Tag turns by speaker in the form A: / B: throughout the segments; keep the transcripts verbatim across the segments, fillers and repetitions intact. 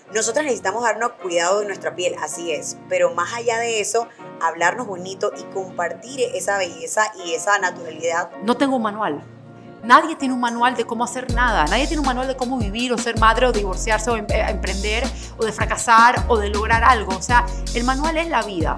A: nosotras necesitamos darnos cuidado de nuestra piel, así es, pero más allá de eso, hablarnos bonito y compartir esa belleza y esa naturalidad.
B: No tengo un manual. Nadie tiene un manual de cómo hacer nada. Nadie tiene un manual de cómo vivir o ser madre o divorciarse o em- emprender o de fracasar o de lograr algo. O sea, el manual es la vida.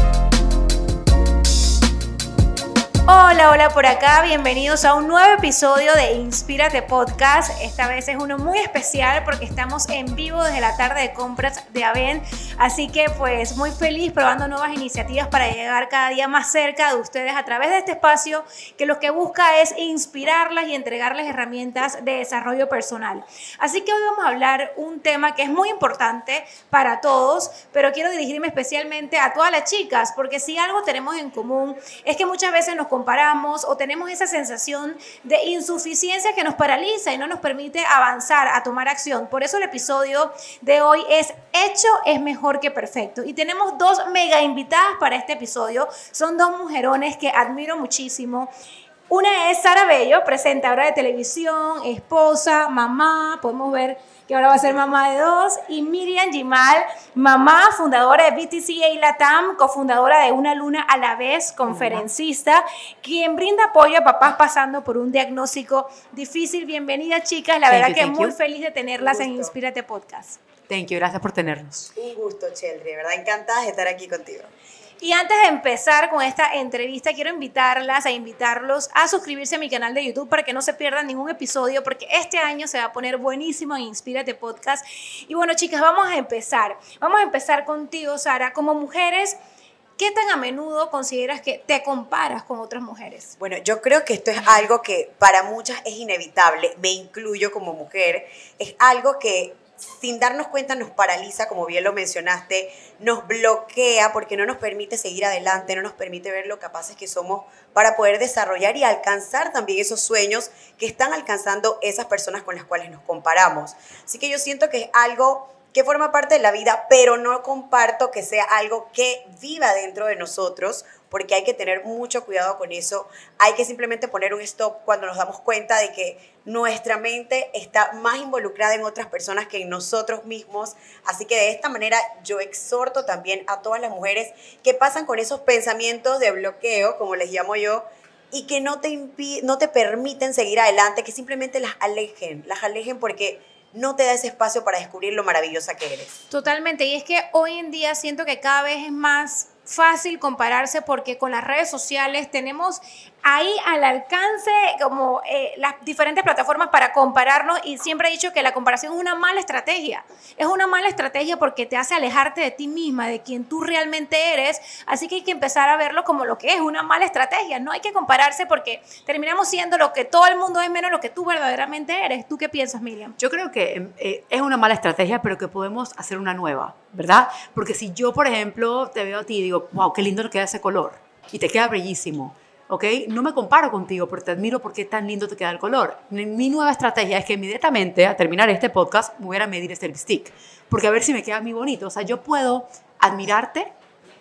C: Hola, hola por acá, bienvenidos a un nuevo episodio de Inspírate Podcast. Esta vez es uno muy especial porque estamos en vivo desde la tarde de compras de Avent. Así que pues muy feliz probando nuevas iniciativas para llegar cada día más cerca de ustedes a través de este espacio que lo que busca es inspirarlas y entregarles herramientas de desarrollo personal. Así que hoy vamos a hablar un tema que es muy importante para todos, pero quiero dirigirme especialmente a todas las chicas porque si algo tenemos en común es que muchas veces nos comparamos o tenemos esa sensación de insuficiencia que nos paraliza y no nos permite avanzar, a tomar acción. Por eso el episodio de hoy es Hecho es mejor que perfecto. Y tenemos dos mega invitadas para este episodio. Son dos mujerones que admiro muchísimo. Una es Sara Bello, presentadora de televisión, esposa, mamá, podemos ver que ahora va a ser mamá de dos, y Miriam Gimal, mamá, fundadora de B T C A Latam, cofundadora de Una Luna a la Vez, conferencista, quien brinda apoyo a papás pasando por un diagnóstico difícil. Bienvenidas, chicas, la
B: Thank
C: verdad
B: you,
C: que
B: thank
C: muy
B: you.
C: feliz de tenerlas en
A: gusto.
C: Inspírate Podcast.
B: Thank you, gracias por tenernos.
A: Un gusto, Cheldry, de verdad encantada de estar aquí contigo.
C: Y antes de empezar con esta entrevista, quiero invitarlas a invitarlos a suscribirse a mi canal de YouTube para que no se pierdan ningún episodio, porque este año se va a poner buenísimo en Inspírate Podcast. Y bueno, chicas, vamos a empezar. Vamos a empezar contigo, Sara. Como mujeres, ¿qué tan a menudo consideras que te comparas con otras mujeres?
A: Bueno, yo creo que esto es algo que para muchas es inevitable, me incluyo como mujer, es algo que sin darnos cuenta nos paraliza, como bien lo mencionaste, nos bloquea porque no nos permite seguir adelante, no nos permite ver lo capaces que somos para poder desarrollar y alcanzar también esos sueños que están alcanzando esas personas con las cuales nos comparamos. Así que yo siento que es algo que forma parte de la vida, pero no comparto que sea algo que viva dentro de nosotros, porque hay que tener mucho cuidado con eso. Hay que simplemente poner un stop cuando nos damos cuenta de que nuestra mente está más involucrada en otras personas que en nosotros mismos. Así que de esta manera yo exhorto también a todas las mujeres que pasan con esos pensamientos de bloqueo, como les llamo yo, y que no te, impi- no te permiten seguir adelante, que simplemente las alejen, las alejen porque no te da ese espacio para descubrir lo maravillosa que eres.
C: Totalmente, y es que hoy en día siento que cada vez es más fácil compararse porque con las redes sociales tenemos ahí al alcance como eh, las diferentes plataformas para compararnos, y siempre he dicho que la comparación es una mala estrategia. Es una mala estrategia porque te hace alejarte de ti misma, de quien tú realmente eres, así que hay que empezar a verlo como lo que es, una mala estrategia. No hay que compararse porque terminamos siendo lo que todo el mundo es menos lo que tú verdaderamente eres. ¿Tú qué piensas, Miriam?
B: Yo creo que eh, es una mala estrategia, pero que podemos hacer una nueva, ¿verdad? Porque si yo, por ejemplo, te veo a ti y digo, wow, qué lindo te queda ese color, y te queda bellísimo, ¿ok? No me comparo contigo, pero te admiro porque tan lindo te queda el color. Mi nueva estrategia es que inmediatamente, a terminar este podcast, me voy a medir este lipstick, porque a ver si me queda muy bonito. O sea, yo puedo admirarte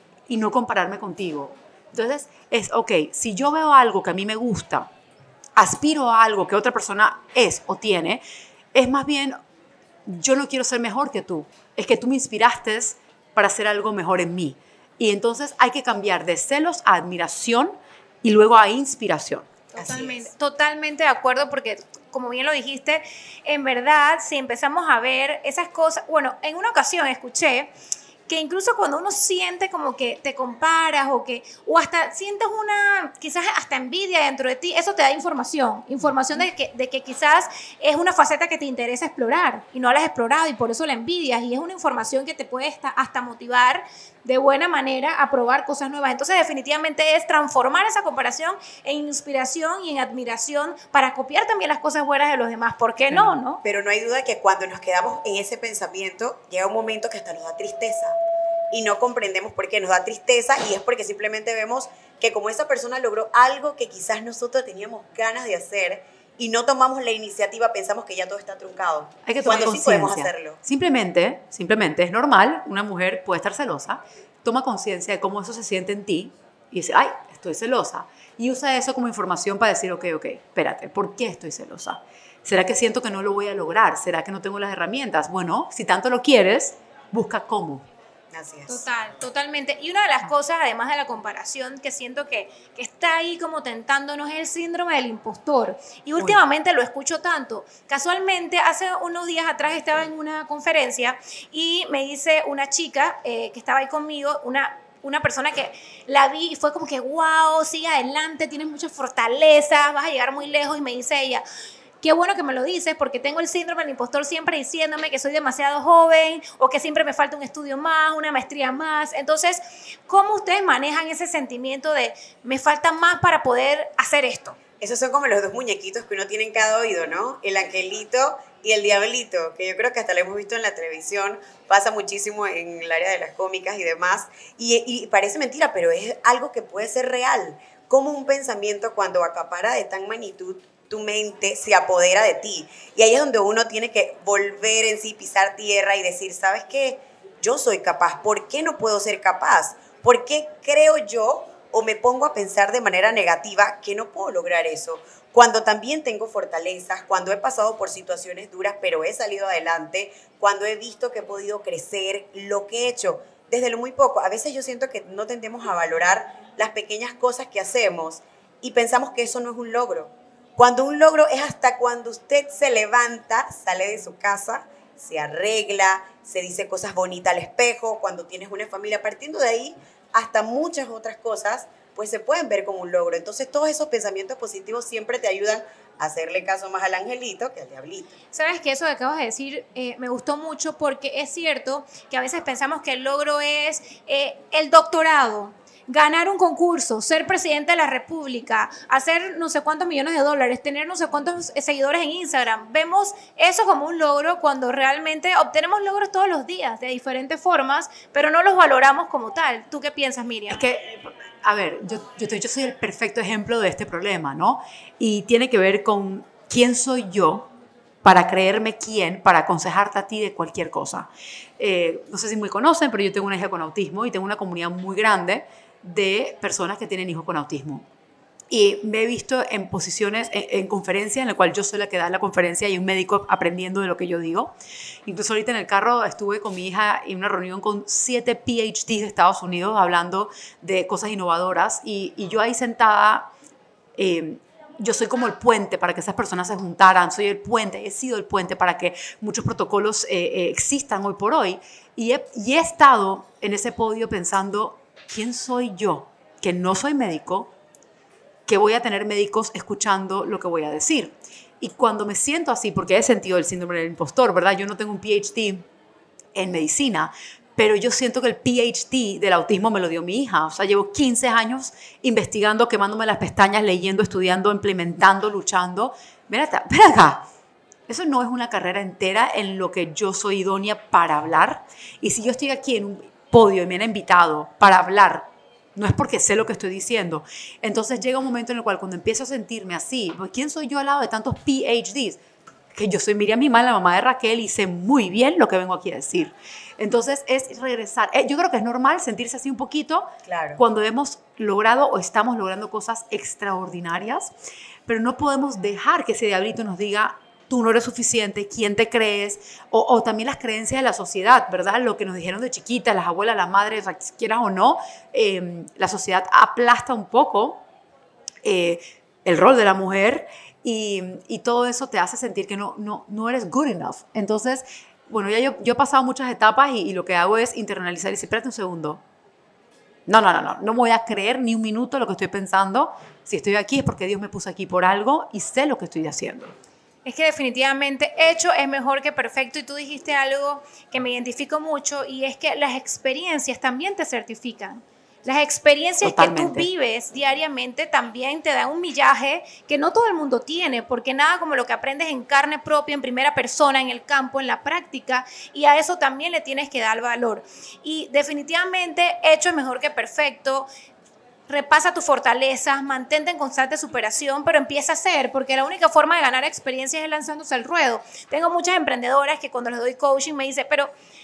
B: y no compararme contigo. Entonces, es, ok, si yo veo algo que a mí me gusta, aspiro a algo que otra persona es o tiene, es más bien, yo no quiero ser mejor que tú, es que tú me inspiraste para hacer algo mejor en mí. Y entonces hay que cambiar de celos a admiración y luego a inspiración.
C: Totalmente, totalmente de acuerdo, porque como bien lo dijiste, en verdad, si empezamos a ver esas cosas, bueno, en una ocasión escuché que incluso cuando uno siente como que te comparas o que o hasta sientes una, quizás hasta envidia dentro de ti, eso te da información, información de que, de que quizás es una faceta que te interesa explorar y no la has explorado y por eso la envidias, y es una información que te puede hasta, hasta motivar de buena manera a probar cosas nuevas. Entonces definitivamente es transformar esa comparación en inspiración y en admiración para copiar también las cosas buenas de los demás. ¿Por qué no, no?
A: Pero no hay duda que cuando nos quedamos en ese pensamiento, llega un momento que hasta nos da tristeza y no comprendemos por qué nos da tristeza, y es porque simplemente vemos que como esa persona logró algo que quizás nosotros teníamos ganas de hacer y no tomamos la iniciativa, pensamos que ya todo está truncado.
B: Hay que tomar
A: cuando sí
B: conciencia.
A: podemos hacerlo.
B: Simplemente, simplemente es normal, una mujer puede estar celosa, toma conciencia de cómo eso se siente en ti y dice, ay, estoy celosa. Y usa eso como información para decir, ok, ok, espérate, ¿por qué estoy celosa? ¿Será que siento que no lo voy a lograr? ¿Será que no tengo las herramientas? Bueno, si tanto lo quieres, busca cómo.
A: Así es.
C: Total, totalmente. Y una de las cosas, además de la comparación, que siento que, que está ahí como tentándonos es el síndrome del impostor. Y últimamente Uy. lo escucho tanto. Casualmente, hace unos días atrás estaba en una conferencia y me dice una chica eh, que estaba ahí conmigo, una... una persona que la vi y fue como que, wow, sigue adelante, tienes mucha fortaleza, vas a llegar muy lejos. Y me dice ella, qué bueno que me lo dices, porque tengo el síndrome del impostor siempre diciéndome que soy demasiado joven o que siempre me falta un estudio más, una maestría más. Entonces, ¿cómo ustedes manejan ese sentimiento de me falta más para poder hacer esto?
A: Esos son como los dos muñequitos que uno tiene en cada oído, ¿no? El angelito y el diablito, que yo creo que hasta lo hemos visto en la televisión, pasa muchísimo en el área de las cómicas y demás. Y, y parece mentira, pero es algo que puede ser real. Como un pensamiento cuando acapara de tan magnitud tu mente se apodera de ti. Y ahí es donde uno tiene que volver en sí, pisar tierra y decir, ¿sabes qué? Yo soy capaz. ¿Por qué no puedo ser capaz? ¿Por qué creo yo o me pongo a pensar de manera negativa que no puedo lograr eso? Cuando también tengo fortalezas, cuando he pasado por situaciones duras, pero he salido adelante, cuando he visto que he podido crecer, lo que he hecho, desde lo muy poco. A veces yo siento que no tendemos a valorar las pequeñas cosas que hacemos y pensamos que eso no es un logro. Cuando un logro es hasta cuando usted se levanta, sale de su casa, se arregla, se dice cosas bonitas al espejo, cuando tienes una familia, partiendo de ahí hasta muchas otras cosas, pues se pueden ver como un logro. Entonces todos esos pensamientos positivos siempre te ayudan a hacerle caso más al angelito que al diablito.
C: Sabes que eso que acabas de decir eh, me gustó mucho porque es cierto que a veces pensamos que el logro es eh, el doctorado, ganar un concurso, ser presidente de la república, hacer no sé cuántos millones de dólares, tener no sé cuántos seguidores en Instagram. Vemos eso como un logro cuando realmente obtenemos logros todos los días de diferentes formas, pero no los valoramos como tal. ¿Tú qué piensas, Miriam?
B: Es que, a ver, yo, yo, yo soy el perfecto ejemplo de este problema, ¿no? Y tiene que ver con quién soy yo para creerme quién, para aconsejarte a ti de cualquier cosa. Eh, no sé si me conocen, pero yo tengo una hija con autismo y tengo una comunidad muy grande de personas que tienen hijos con autismo. Y me he visto en posiciones, en, en conferencias en la cual yo soy la que da la conferencia y un médico aprendiendo de lo que yo digo. Incluso ahorita en el carro estuve con mi hija en una reunión con siete P H Ds de Estados Unidos hablando de cosas innovadoras y, y yo ahí sentada, eh, yo soy como el puente para que esas personas se juntaran, soy el puente, he sido el puente para que muchos protocolos eh, eh, existan hoy por hoy. Y he, y he estado en ese podio pensando, ¿quién soy yo? Que no soy médico, que voy a tener médicos escuchando lo que voy a decir. Y cuando me siento así, porque he sentido el síndrome del impostor, ¿verdad? Yo no tengo un P H D en medicina, pero yo siento que el P H D del autismo me lo dio mi hija. O sea, llevo quince años investigando, quemándome las pestañas, leyendo, estudiando, implementando, luchando. Ven acá, ven acá. Eso no es una carrera entera en lo que yo soy idónea para hablar. Y si yo estoy aquí en un podio y me han invitado para hablar, no es porque sé lo que estoy diciendo. Entonces llega un momento en el cual cuando empiezo a sentirme así, pues, ¿quién soy yo al lado de tantos P H Ds? Que yo soy Miriam Mimán, la mamá de Raquel, y sé muy bien lo que vengo aquí a decir. Entonces es regresar. Eh, yo creo que es normal sentirse así un poquito
A: claro.
B: Cuando hemos logrado o estamos logrando cosas extraordinarias, pero no podemos dejar que ese diablito nos diga, tú no eres suficiente, ¿quién te crees? O, o también las creencias de la sociedad, ¿verdad? Lo que nos dijeron de chiquitas, las abuelas, las madres, quieras o no, eh, la sociedad aplasta un poco eh, el rol de la mujer y, y todo eso te hace sentir que no, no, no eres good enough. Entonces, bueno, ya yo, yo he pasado muchas etapas y, y lo que hago es internalizar y decir, espérate un segundo. No, no, no, no, no me voy a creer ni un minuto lo que estoy pensando. Si estoy aquí es porque Dios me puso aquí por algo y sé lo que estoy haciendo.
C: Es que definitivamente hecho es mejor que perfecto y tú dijiste algo que me identifico mucho y es que las experiencias también te certifican. Las experiencias Totalmente. Que tú vives diariamente también te dan un millaje que no todo el mundo tiene, porque nada como lo que aprendes en carne propia, en primera persona, en el campo, en la práctica, y a eso también le tienes que dar valor. Y definitivamente hecho es mejor que perfecto. Repasa tus fortalezas, mantente en constante superación, pero empieza a hacer, porque la única forma de ganar experiencias es lanzándose al ruedo. Tengo muchas emprendedoras que cuando les doy coaching me dicen, pero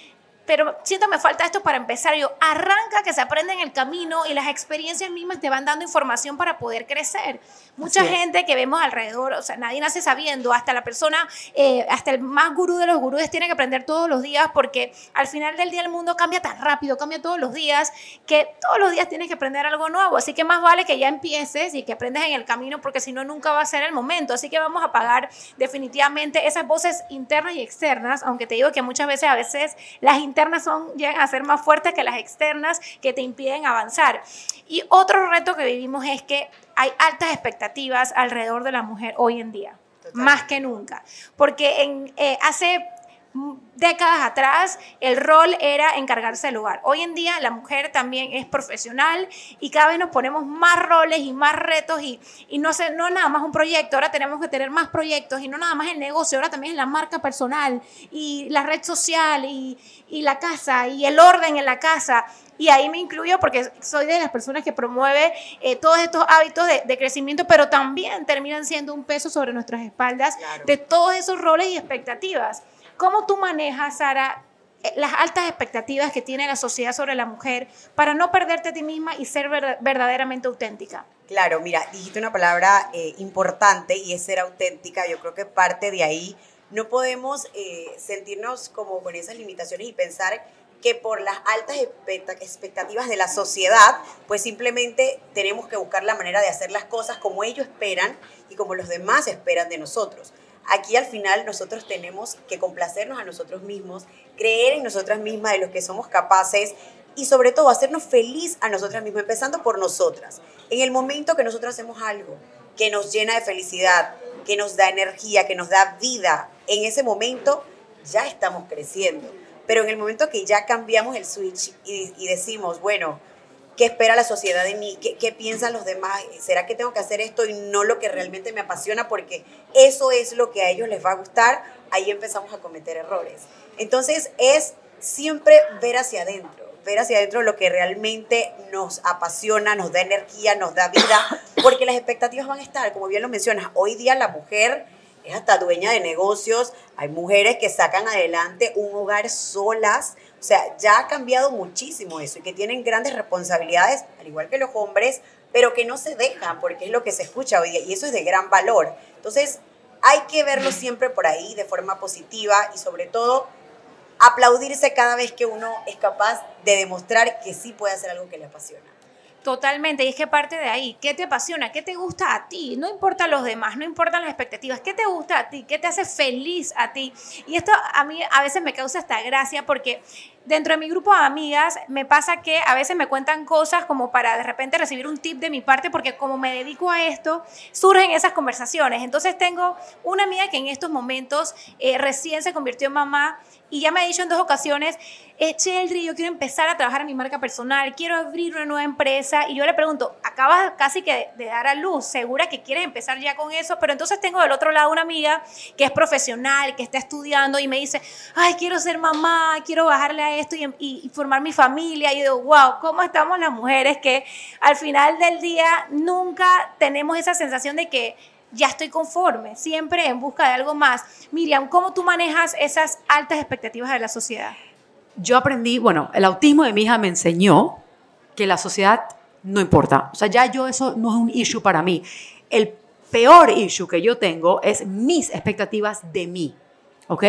C: pero siento me falta esto para empezar. Yo, arranca, que se aprende en el camino y las experiencias mismas te van dando información para poder crecer. Mucha
B: Así es.
C: gente que vemos alrededor, o sea, nadie nace sabiendo, hasta la persona, eh, hasta el más gurú de los gurúes tiene que aprender todos los días, porque al final del día el mundo cambia tan rápido, cambia todos los días, que todos los días tienes que aprender algo nuevo. Así que más vale que ya empieces y que aprendes en el camino, porque si no, nunca va a ser el momento. Así que vamos a apagar definitivamente esas voces internas y externas, aunque te digo que muchas veces, a veces las internas son, llegan a ser más fuertes que las externas, que te impiden avanzar. Y otro reto que vivimos es que hay altas expectativas alrededor de la mujer hoy en día,
A: Totalmente.
C: más que nunca, porque en, eh, hace décadas atrás el rol era encargarse del hogar. Hoy en día la mujer también es profesional y cada vez nos ponemos más roles y más retos, y, y no, sé, no nada más un proyecto, ahora tenemos que tener más proyectos, y no nada más el negocio, ahora también es la marca personal y la red social y, y la casa y el orden en la casa. Y ahí me incluyo porque soy de las personas que promueve eh, todos estos hábitos de, de crecimiento, pero también terminan siendo un peso sobre nuestras espaldas,
A: Claro.
C: de todos esos roles y expectativas. ¿Cómo tú manejas, Sara, eh, las altas expectativas que tiene la sociedad sobre la mujer para no perderte a ti misma y ser ver- verdaderamente auténtica?
A: Claro, mira, dijiste una palabra eh, importante, y es ser auténtica. Yo creo que parte de ahí. No podemos eh, sentirnos como con esas limitaciones y pensar que por las altas expecta- expectativas de la sociedad, pues simplemente tenemos que buscar la manera de hacer las cosas como ellos esperan y como los demás esperan de nosotros. Aquí al final nosotros tenemos que complacernos a nosotros mismos, creer en nosotras mismas, de lo que somos capaces, y sobre todo hacernos feliz a nosotras mismas, empezando por nosotras. En el momento que nosotros hacemos algo que nos llena de felicidad, que nos da energía, que nos da vida, en ese momento ya estamos creciendo. Pero en el momento que ya cambiamos el switch y, y decimos, bueno, ¿qué espera la sociedad de mí? ¿Qué, ¿Qué piensan los demás? ¿Será que tengo que hacer esto y no lo que realmente me apasiona? Porque eso es lo que a ellos les va a gustar. Ahí empezamos a cometer errores. Entonces es siempre ver hacia adentro, ver hacia adentro lo que realmente nos apasiona, nos da energía, nos da vida, porque las expectativas van a estar, como bien lo mencionas. Hoy día la mujer es hasta dueña de negocios, hay mujeres que sacan adelante un hogar solas, o sea, ya ha cambiado muchísimo eso, y que tienen grandes responsabilidades, al igual que los hombres, pero que no se dejan, porque es lo que se escucha hoy día, y eso es de gran valor. Entonces, hay que verlo siempre por ahí, de forma positiva, y sobre todo, aplaudirse cada vez que uno es capaz de demostrar que sí puede hacer algo que le apasiona.
C: Totalmente, y es que parte de ahí, ¿qué te apasiona? ¿Qué te gusta a ti? No importa los demás, no importan las expectativas, ¿qué te gusta a ti? ¿Qué te hace feliz a ti? Y esto a mí a veces me causa hasta gracia, porque dentro de mi grupo de amigas me pasa que a veces me cuentan cosas como para de repente recibir un tip de mi parte, porque como me dedico a esto, surgen esas conversaciones. Entonces tengo una amiga que en estos momentos eh, recién se convirtió en mamá, y ya me ha dicho en dos ocasiones, eh, Cheldry, yo quiero empezar a trabajar en mi marca personal, quiero abrir una nueva empresa. Y yo le pregunto, acabas casi que de, de dar a luz, ¿segura que quieres empezar ya con eso? Pero entonces tengo del otro lado una amiga que es profesional, que está estudiando, y me dice, ay, quiero ser mamá, quiero bajarle a esto y, y, y formar mi familia. Y yo digo, wow, ¿cómo estamos las mujeres que al final del día nunca tenemos esa sensación de que ya estoy conforme, siempre en busca de algo más? Miriam, ¿cómo tú manejas esas altas expectativas de la sociedad?
B: Yo aprendí, bueno, el autismo de mi hija me enseñó que la sociedad no importa. O sea, ya yo eso no es un issue para mí. El peor issue que yo tengo es mis expectativas de mí, ¿ok?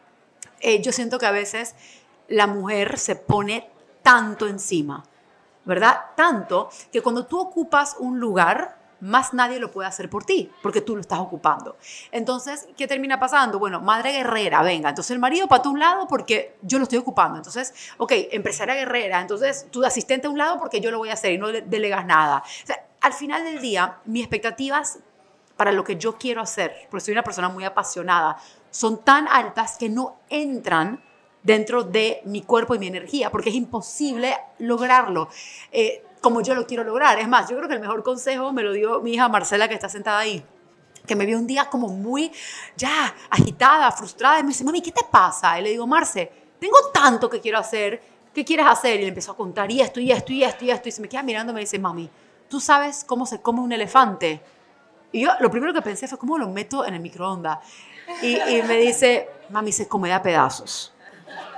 B: Eh, yo siento que a veces la mujer se pone tanto encima, ¿verdad? Tanto que cuando tú ocupas un lugar, más nadie lo puede hacer por ti, porque tú lo estás ocupando. Entonces, ¿qué termina pasando? Bueno, madre guerrera, venga. Entonces el marido para un lado porque yo lo estoy ocupando. Entonces, ok, empresaria guerrera. Entonces, tu asistente a un lado porque yo lo voy a hacer y no le delegas nada. O sea, al final del día, mis expectativas para lo que yo quiero hacer, porque soy una persona muy apasionada, son tan altas que no entran dentro de mi cuerpo y mi energía, porque es imposible lograrlo eh, como yo lo quiero lograr. Es más, yo creo que el mejor consejo me lo dio mi hija Marcela, que está sentada ahí, que me vio un día como muy ya agitada, frustrada, y me dice, mami, ¿qué te pasa? Y le digo, Marce, tengo tanto que quiero hacer, ¿qué quieres hacer? Y le empezó a contar, y esto, y esto, y esto, y esto, y se me queda mirando y me dice, mami, ¿tú sabes cómo se come un elefante? Y yo lo primero que pensé fue, ¿cómo lo meto en el microondas? Y, y me dice, mami, se come a pedazos.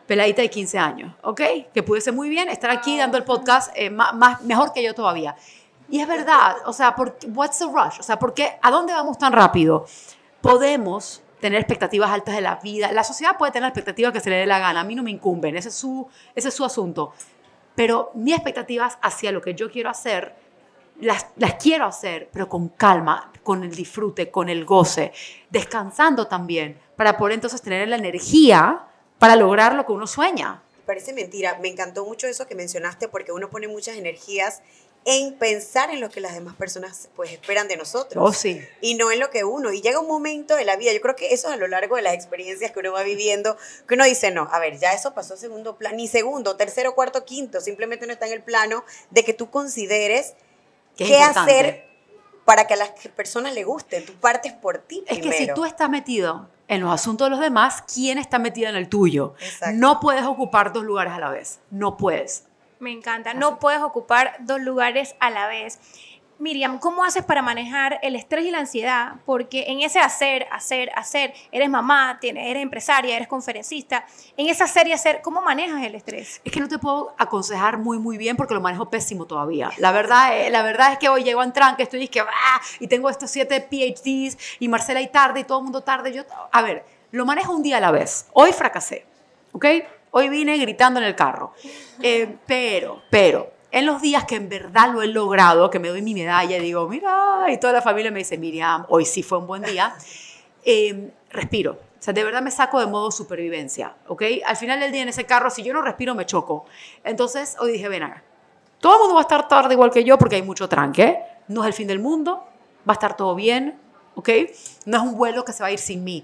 B: peladita de quince años, ¿ok? Que pudiese muy bien estar aquí dando el podcast eh, más, más, mejor que yo todavía. Y es verdad, o sea, ¿por, what's the rush? O sea, ¿por qué, ¿a dónde vamos tan rápido? Podemos tener expectativas altas de la vida. La sociedad puede tener expectativas que se le dé la gana. A mí no me incumben, ese es su, ese es su asunto. Pero mis expectativas hacia lo que yo quiero hacer, las, las quiero hacer, pero con calma, con el disfrute, con el goce, descansando también, para poder entonces tener la energía para lograr lo que uno sueña.
A: Parece mentira, me encantó mucho eso que mencionaste porque uno pone muchas energías en pensar en lo que las demás personas pues esperan de nosotros.
B: Oh, sí.
A: Y no en lo que uno. Y llega un momento de la vida, yo creo que eso es a lo largo de las experiencias que uno va viviendo, que uno dice, no, a ver, ya eso pasó a segundo plano, ni segundo, tercero, cuarto, quinto, simplemente no está en el plano de que tú consideres
B: Qué
A: qué
B: importante.
A: hacer para que a las personas les guste. Tú partes por ti
B: Es
A: primero.
B: que si tú estás metido en los asuntos de los demás, ¿quién está metido en el tuyo?
A: Exacto.
B: No puedes ocupar dos lugares a la vez. No puedes.
C: Me encanta. No puedes ocupar dos lugares a la vez. Miriam, ¿cómo haces para manejar el estrés y la ansiedad? Porque en ese hacer, hacer, hacer, eres mamá, tienes, eres empresaria, eres conferencista. En ese hacer y hacer, ¿cómo manejas el estrés?
B: Es que no te puedo aconsejar muy, muy bien porque lo manejo pésimo todavía. La verdad, eh, la verdad es que hoy llego a Entranque, estoy y que, ¡ah! Y tengo estos siete P H Ds y Marcela y tarde y todo el mundo tarde. Yo, a ver, lo manejo un día a la vez. Hoy fracasé, ¿ok? Hoy vine gritando en el carro. Eh, pero, pero, en los días que en verdad lo he logrado, que me doy mi medalla y digo, mira, y toda la familia me dice, Miriam, hoy sí fue un buen día, eh, respiro. O sea, de verdad me saco de modo supervivencia, ¿ok? Al final del día en ese carro, si yo no respiro, me choco. Entonces, hoy dije, ven acá, todo el mundo va a estar tarde igual que yo porque hay mucho tranque. No es el fin del mundo, va a estar todo bien, ¿ok? No es un vuelo que se va a ir sin mí.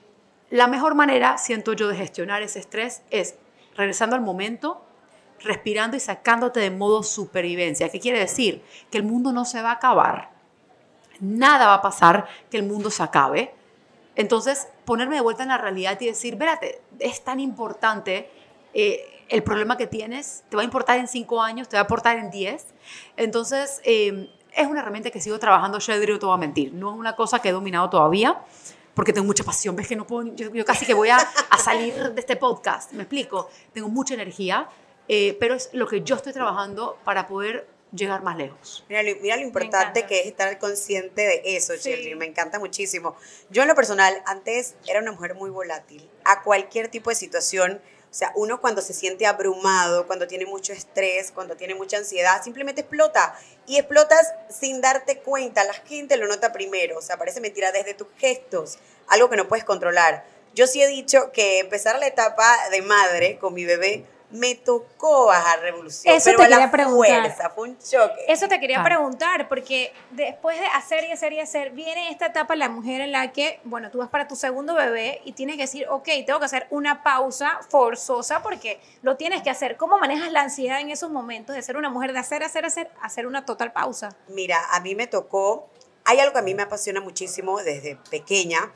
B: La mejor manera, siento yo, de gestionar ese estrés es regresando al momento, respirando y sacándote de modo supervivencia. ¿Qué quiere decir? Que el mundo no se va a acabar. Nada va a pasar que el mundo se acabe. Entonces, ponerme de vuelta en la realidad y decir, espérate, es tan importante eh, el problema que tienes, te va a importar en cinco años, te va a importar en diez. Entonces, eh, es una herramienta que sigo trabajando, yo no te voy a mentir. No es una cosa que he dominado todavía, porque tengo mucha pasión. Ves que no puedo, yo, yo casi que voy a, a salir de este podcast, ¿me explico? Tengo mucha energía, eh, pero es lo que yo estoy trabajando para poder llegar más lejos.
A: Mira, lo- mira lo importante
C: encanta.
A: que es estar consciente de eso,
C: Sí.
A: Shirley. Me encanta muchísimo. Yo en lo personal, antes era una mujer muy volátil. A cualquier tipo de situación, o sea, uno cuando se siente abrumado, cuando tiene mucho estrés, cuando tiene mucha ansiedad, simplemente explota. Y explotas sin darte cuenta. La gente lo nota primero. O sea, parece mentira, desde tus gestos, algo que no puedes controlar. Yo sí he dicho que empezar la etapa de madre con mi bebé me tocó bajar revolución.
C: Eso
A: pero
C: te
A: a la
C: quería preguntar.
A: fuerza, fue un choque.
C: Eso te quería
B: Claro.
C: preguntar, porque después de hacer y hacer y hacer, viene esta etapa en la mujer en la que, bueno, tú vas para tu segundo bebé y tienes que decir, ok, tengo que hacer una pausa forzosa porque lo tienes que hacer. ¿Cómo manejas la ansiedad en esos momentos de ser una mujer, de hacer, hacer, hacer, hacer una total pausa?
A: Mira, a mí me tocó, hay algo que a mí me apasiona muchísimo desde pequeña,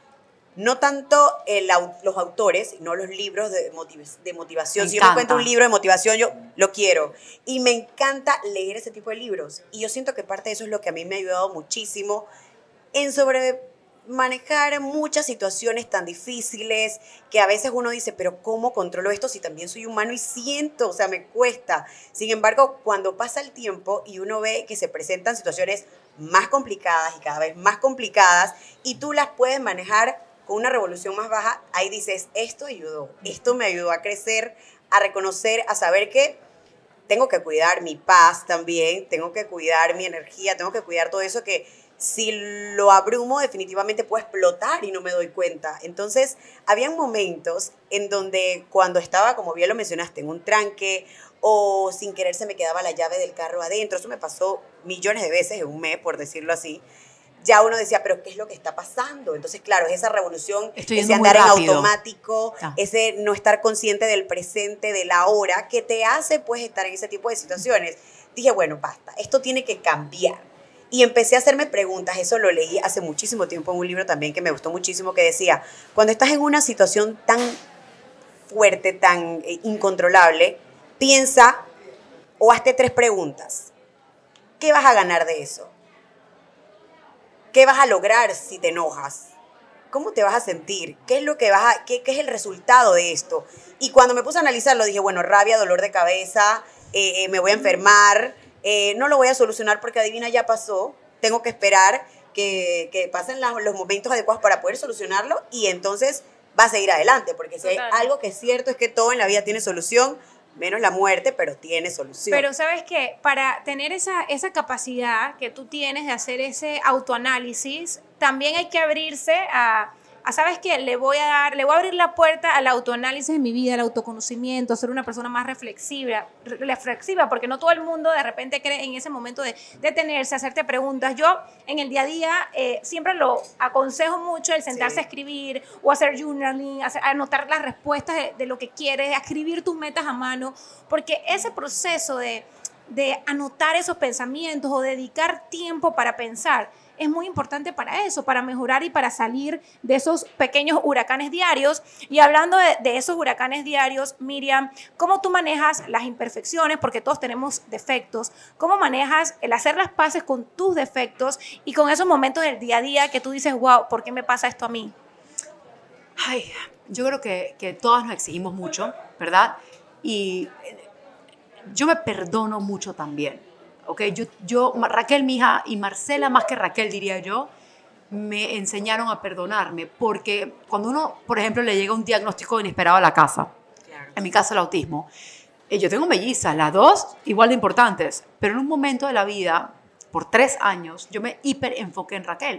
A: no tanto el au- los autores, sino los libros de, motiv- de motivación.
B: Me
A: Si yo me
B: encanta.
A: encuentro un libro de motivación, yo lo quiero. Y me encanta leer ese tipo de libros. Y yo siento que parte de eso es lo que a mí me ha ayudado muchísimo en sobre manejar muchas situaciones tan difíciles que a veces uno dice, pero ¿cómo controlo esto si también soy humano y siento? O sea, me cuesta. Sin embargo, cuando pasa el tiempo y uno ve que se presentan situaciones más complicadas y cada vez más complicadas y tú las puedes manejar con una revolución más baja, ahí dices, esto ayudó, esto me ayudó a crecer, a reconocer, a saber que tengo que cuidar mi paz también, tengo que cuidar mi energía, tengo que cuidar todo eso que si lo abrumo definitivamente puedo explotar y no me doy cuenta. Entonces, habían momentos en donde cuando estaba, como bien lo mencionaste, en un tranque o sin querer se me quedaba la llave del carro adentro, eso me pasó millones de veces en un mes, por decirlo así, ya uno decía, pero ¿qué es lo que está pasando? Entonces, claro, es esa revolución,
B: Estoy
A: ese
B: yendo muy
A: andar en
B: rápido.
A: automático,
B: Ah.
A: ese no estar consciente del presente, de la hora, que te hace pues estar en ese tipo de situaciones. Dije, bueno, basta, esto tiene que cambiar. Y empecé a hacerme preguntas, eso lo leí hace muchísimo tiempo en un libro también que me gustó muchísimo, que decía, cuando estás en una situación tan fuerte, tan eh, incontrolable, piensa o hazte tres preguntas. ¿Qué vas a ganar de eso? ¿Qué vas a lograr si te enojas? ¿cómo te vas a sentir? ¿Qué es lo que vas a, qué, qué es el resultado de esto? Y cuando me puse a analizarlo, dije, bueno, rabia, dolor de cabeza, eh, eh, me voy a enfermar, eh, no lo voy a solucionar porque adivina, ya pasó, tengo que esperar que, que pasen la, los momentos adecuados para poder solucionarlo y entonces va a seguir adelante, porque si hay
C: Total.
A: algo que es cierto es que todo en la vida tiene solución, menos la muerte, pero tiene solución.
C: Pero sabes que para tener esa, esa capacidad que tú tienes de hacer ese autoanálisis, también hay que abrirse a, a ¿sabes qué? Le voy a dar, le voy a abrir la puerta al autoanálisis en mi vida, al autoconocimiento, a ser una persona más reflexiva, reflexiva, porque no todo el mundo de repente cree en ese momento de detenerse, hacerte preguntas. Yo en el día a día eh, siempre lo aconsejo mucho el sentarse
A: Sí.
C: a escribir o hacer journaling, hacer, anotar las respuestas de, de lo que quieres, escribir tus metas a mano, porque ese proceso de, de anotar esos pensamientos o dedicar tiempo para pensar es muy importante para eso, para mejorar y para salir de esos pequeños huracanes diarios. Y hablando de, de esos huracanes diarios, Miriam, ¿cómo tú manejas las imperfecciones? Porque todos tenemos defectos. ¿Cómo manejas el hacer las paces con tus defectos y con esos momentos del día a día que tú dices, wow, ¿por qué me pasa esto a mí?
B: Ay, yo creo que, que todas nos exigimos mucho, ¿verdad? Y yo me perdono mucho también. Okay, yo, yo, Raquel, mi hija, y Marcela, más que Raquel, diría yo, me enseñaron a perdonarme, porque cuando uno, por ejemplo, le llega un diagnóstico inesperado a la casa,
A: Claro.
B: en mi caso el autismo, eh, yo tengo mellizas, las dos igual de importantes, pero en un momento de la vida, por tres años, yo me hiperenfoqué en Raquel.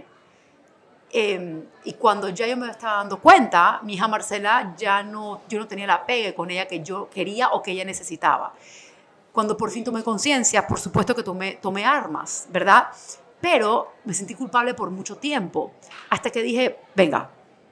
B: Eh, y cuando ya yo me estaba dando cuenta, mi hija Marcela, ya no, yo no tenía la pegue con ella que yo quería o que ella necesitaba. Cuando por fin tomé conciencia, por supuesto que tomé, tomé armas, ¿verdad? Pero me sentí culpable por mucho tiempo, hasta que dije, venga,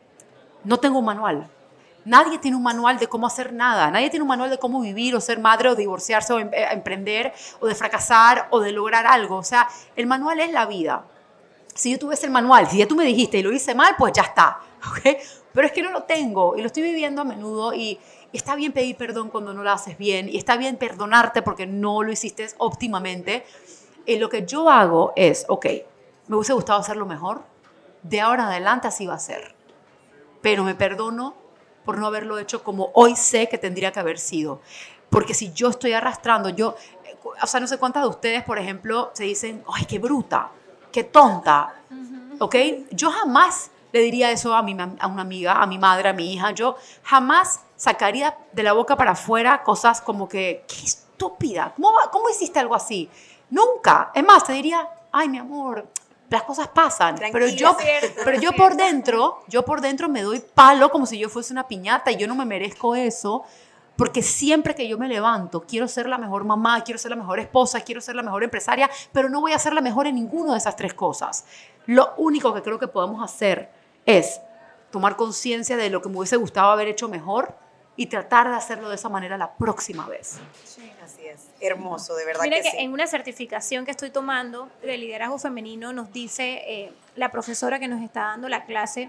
B: no tengo un manual. Nadie tiene un manual de cómo hacer nada. Nadie tiene un manual de cómo vivir o ser madre o divorciarse o em- eh, emprender o de fracasar o de lograr algo. O sea, el manual es la vida. Si yo tuviese el manual, si ya tú me dijiste y lo hice mal, pues ya está, ¿ok? Pero es que no lo tengo y lo estoy viviendo a menudo y, y está bien pedir perdón cuando no lo haces bien y está bien perdonarte porque no lo hiciste óptimamente. Y lo que yo hago es, ok, me hubiese gustado hacerlo mejor, de ahora en adelante así va a ser. Pero me perdono por no haberlo hecho como hoy sé que tendría que haber sido. Porque si yo estoy arrastrando, yo, o sea, no sé cuántas de ustedes, por ejemplo, se dicen, ay, qué bruta, qué tonta, ¿ok? Yo jamás le diría eso a, mi, a una amiga, a mi madre, a mi hija. Yo jamás sacaría de la boca para afuera cosas como que, qué estúpida, ¿cómo, va, cómo hiciste algo así? Nunca. Es más, te diría, ay, mi amor, las cosas pasan.
A: Tranquila,
B: pero yo,
C: cierto,
B: pero yo
C: cierto.
B: por dentro, yo por dentro me doy palo como si yo fuese una piñata y yo no me merezco eso. Porque siempre que yo me levanto, quiero ser la mejor mamá, quiero ser la mejor esposa, quiero ser la mejor empresaria, pero no voy a ser la mejor en ninguna de esas tres cosas. Lo único que creo que podemos hacer es tomar conciencia de lo que me hubiese gustado haber hecho mejor y tratar de hacerlo de esa manera la próxima vez.
A: Así es. Hermoso, de verdad
C: Mira
A: que,
C: que
A: sí.
C: en una certificación que estoy tomando de liderazgo femenino nos dice eh, la profesora que nos está dando la clase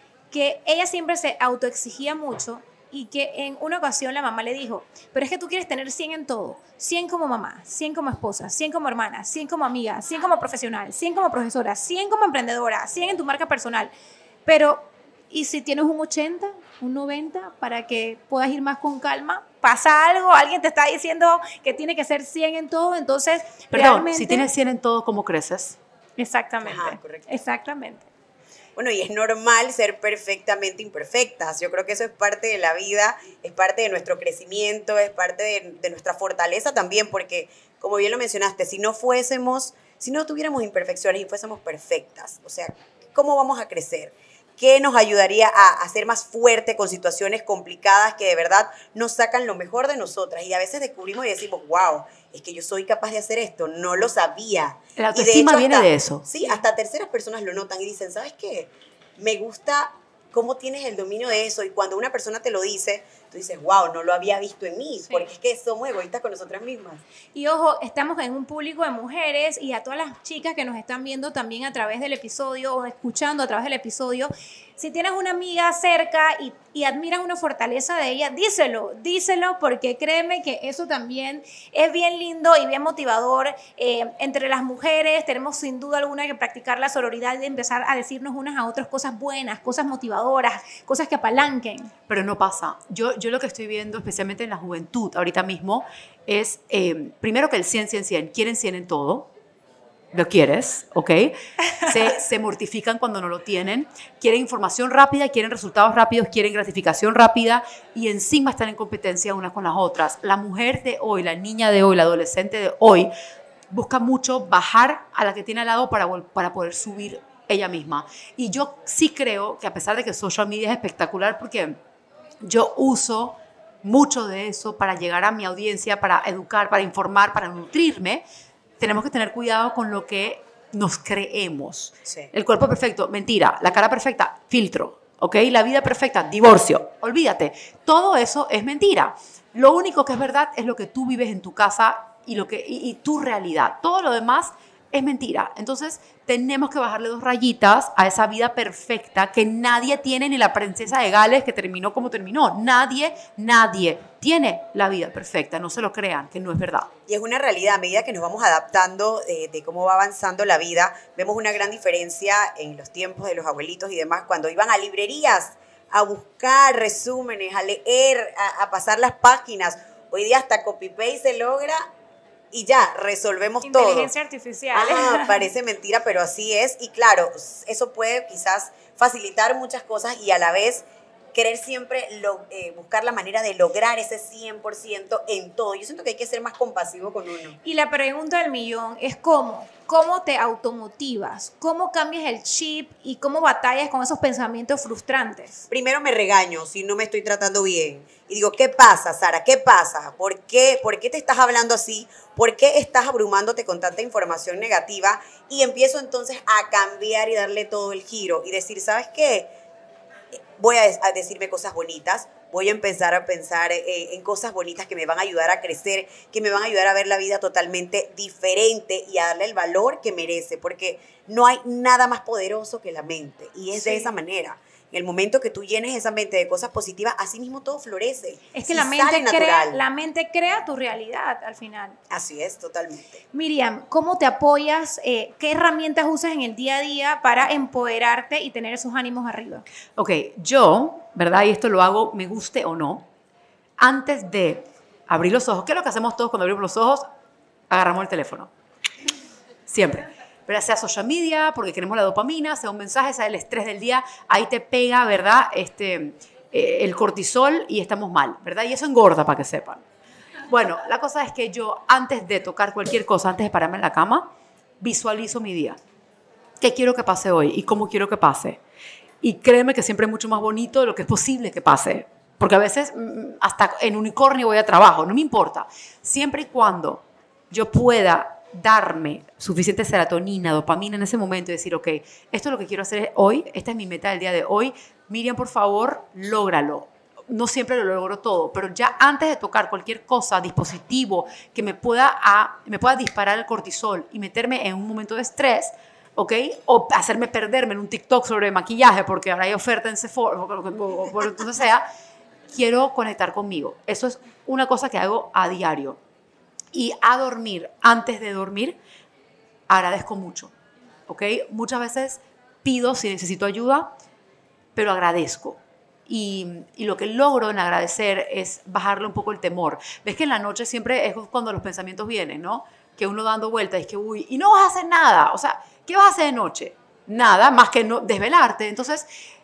C: que ella siempre se autoexigía mucho y que en una ocasión la mamá le dijo, pero es que tú quieres tener cien en todo, cien como mamá, cien como esposa, cien como hermana, cien como amiga, cien como profesional, cien como profesora, cien como emprendedora, cien en tu marca personal, pero ¿y si tienes un ochenta, un noventa para que puedas ir más con calma? ¿Pasa algo? ¿Alguien te está diciendo que tiene que ser cien en todo? Entonces,
B: Perdón,
C: realmente...
B: si tienes cien en todo, ¿cómo creces?
C: Exactamente,
A: Ajá, correcto.
C: exactamente.
A: Bueno, y es normal ser perfectamente imperfectas. Yo creo que eso es parte de la vida, es parte de nuestro crecimiento, es parte de, de nuestra fortaleza también, porque, como bien lo mencionaste, si no fuésemos, si no tuviéramos imperfecciones y fuésemos perfectas, o sea, ¿cómo vamos a crecer? ¿Qué nos ayudaría a, a ser más fuerte con situaciones complicadas que de verdad nos sacan lo mejor de nosotras? Y a veces descubrimos y decimos, wow, es que yo soy capaz de hacer esto, no lo sabía.
B: La
A: Y de
B: autoestima
A: hecho,
B: viene
A: hasta-
B: de eso.
A: Sí, hasta terceras personas lo notan y dicen, ¿sabes qué? Me gusta cómo tienes el dominio de eso. Y cuando una persona te lo dice, tú dices, wow, no lo había visto en mí.
C: Sí.
A: Porque es que somos egoístas con nosotras mismas.
C: Y ojo, estamos en un público de mujeres y a todas las chicas que nos están viendo también a través del episodio o escuchando a través del episodio, Si tienes una amiga cerca y, y admiras una fortaleza de ella, díselo, díselo, porque créeme que eso también es bien lindo y bien motivador. Eh, entre las mujeres tenemos sin duda alguna que practicar la sororidad y empezar a decirnos unas a otras cosas buenas, cosas motivadoras, cosas que apalanquen.
B: Pero no pasa. Yo, yo lo que estoy viendo, especialmente en la juventud ahorita mismo, es eh, primero que el cien, cien, cien, quieren cien en todo. Lo quieres, ¿ok? Se, se mortifican cuando no lo tienen. Quieren información rápida, quieren resultados rápidos, quieren gratificación rápida y encima están en competencia unas con las otras. La mujer de hoy, la niña de hoy, la adolescente de hoy, busca mucho bajar a la que tiene al lado para, para poder subir ella misma. Y yo sí creo que a pesar de que social media es espectacular, porque yo uso mucho de eso para llegar a mi audiencia, para educar, para informar, para nutrirme, tenemos que tener cuidado con lo que nos creemos.
A: Sí.
B: El cuerpo perfecto, mentira. La cara perfecta, filtro. ¿Ok? La vida perfecta, divorcio. Olvídate. Todo eso es mentira. Lo único que es verdad es lo que tú vives en tu casa y, lo que, y, y tu realidad. Todo lo demás es mentira. Entonces, tenemos que bajarle dos rayitas a esa vida perfecta que nadie tiene, ni la princesa de Gales que terminó como terminó. Nadie, nadie tiene la vida perfecta. No se lo crean, que no es verdad.
A: Y es una realidad, a medida que nos vamos adaptando eh, de cómo va avanzando la vida, vemos una gran diferencia en los tiempos de los abuelitos y demás, cuando iban a librerías a buscar resúmenes, a leer, a, a pasar las páginas. Hoy día hasta copy-paste se logra y ya, resolvemos todo.
C: Inteligencia artificial.
A: Ah, parece mentira, pero así es. Y claro, eso puede quizás facilitar muchas cosas y a la vez querer siempre lo, eh, buscar la manera de lograr ese cien por ciento en todo. Yo siento que hay que ser más compasivo con uno.
C: Y la pregunta del millón es cómo. ¿Cómo te automotivas? ¿Cómo cambias el chip y cómo batallas con esos pensamientos frustrantes?
A: Primero me regaño si no me estoy tratando bien. Y digo, ¿qué pasa, Sara? ¿Qué pasa? ¿Por qué? ¿Por qué te estás hablando así? ¿Por qué estás abrumándote con tanta información negativa? Y empiezo entonces a cambiar y darle todo el giro y decir, ¿sabes qué? Voy a, a decirme cosas bonitas, voy a empezar a pensar eh, en cosas bonitas que me van a ayudar a crecer, que me van a ayudar a ver la vida totalmente diferente y a darle el valor que merece, porque no hay nada más poderoso que la mente, y es
C: Sí.
A: de esa manera. En el momento que tú llenes esa mente de cosas positivas, así mismo todo florece.
C: Es que
A: y
C: la mente,
A: sale
C: crea,
A: natural.
C: la mente crea tu realidad al final.
A: Así es, totalmente.
C: Miriam, ¿cómo te apoyas? Eh, ¿Qué herramientas usas en el día a día para empoderarte y tener esos ánimos arriba?
B: Ok, yo, ¿verdad? Y esto lo hago, me guste o no, antes de abrir los ojos, ¿qué es lo que hacemos todos cuando abrimos los ojos? Agarramos el teléfono. Siempre. Pero sea social media, porque queremos la dopamina, sea un mensaje, sea el estrés del día, ahí te pega, ¿verdad? Este, eh, el cortisol y estamos mal, ¿verdad? Y eso engorda, para que sepan. Bueno, la cosa es que yo, antes de tocar cualquier cosa, antes de pararme en la cama, visualizo mi día. ¿Qué quiero que pase hoy y cómo quiero que pase? Y créeme que siempre es mucho más bonito de lo que es posible que pase. Porque a veces hasta en unicornio voy a trabajo, no me importa. Siempre y cuando yo pueda darme suficiente serotonina, dopamina en ese momento y decir, ok, esto es lo que quiero hacer hoy, esta es mi meta del día de hoy. Miriam, por favor, lógralo. No siempre lo logro todo, pero ya antes de tocar cualquier cosa, dispositivo que me pueda, a, me pueda disparar el cortisol y meterme en un momento de estrés, ¿ok? O hacerme perderme en un TikTok sobre maquillaje porque ahora hay oferta en Sephora, o por donde sea, quiero conectar conmigo. Eso es una cosa que hago a diario. Y a dormir, antes de dormir, agradezco mucho, ¿ok? Muchas veces pido si necesito ayuda, pero agradezco. Y, y lo que logro en agradecer es bajarle un poco el temor. Ves que en la noche siempre es cuando los pensamientos vienen, ¿no? Que uno dando vueltas, es que, uy, y no vas a hacer nada. O sea, ¿qué vas a hacer de noche? Nada, más que no, desvelarte. Entonces,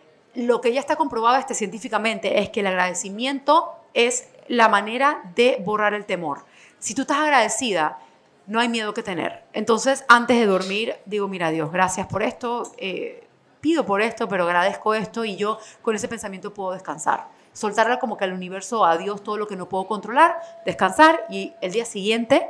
B: lo que ya está comprobado este, científicamente es que el agradecimiento es la manera de borrar el temor. Si tú estás agradecida, no hay miedo que tener. Entonces, antes de dormir, digo, mira, Dios, gracias por esto, eh, pido por esto, pero agradezco esto y yo con ese pensamiento puedo descansar. Soltarle como que al universo, a Dios, todo lo que no puedo controlar, descansar y el día siguiente